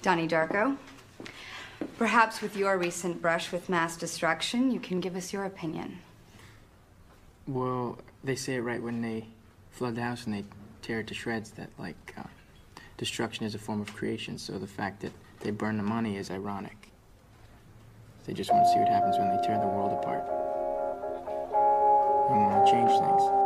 Donnie Darko, perhaps with your recent brush with mass destruction, you can give us your opinion. Well, they say it right when they flood the house and they tear it to shreds that, destruction is a form of creation, so the fact that they burn the money is ironic. They just want to see what happens when they tear the world apart and want to change things.